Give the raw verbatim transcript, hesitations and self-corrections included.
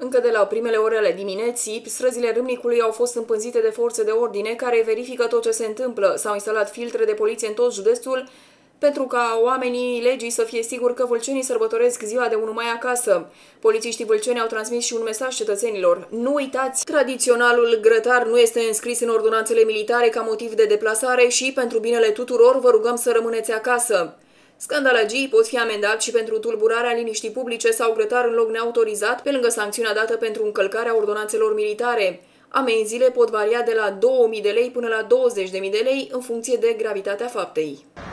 Încă de la primele ore ale dimineții, străzile Râmnicului au fost împânzite de forțe de ordine care verifică tot ce se întâmplă. S-au instalat filtre de poliție în tot județul pentru ca oamenii legii să fie siguri că vâlcenii sărbătoresc ziua de unu mai acasă. Polițiștii vâlceni au transmis și un mesaj cetățenilor. Nu uitați, tradiționalul grătar nu este înscris în ordonanțele militare ca motiv de deplasare și, pentru binele tuturor, vă rugăm să rămâneți acasă. Scandalagii pot fi amendați și pentru tulburarea liniștii publice sau grătar în loc neautorizat, pe lângă sancțiunea dată pentru încălcarea ordonanțelor militare. Amenziile pot varia de la două mii de lei până la douăzeci de mii de lei în funcție de gravitatea faptei.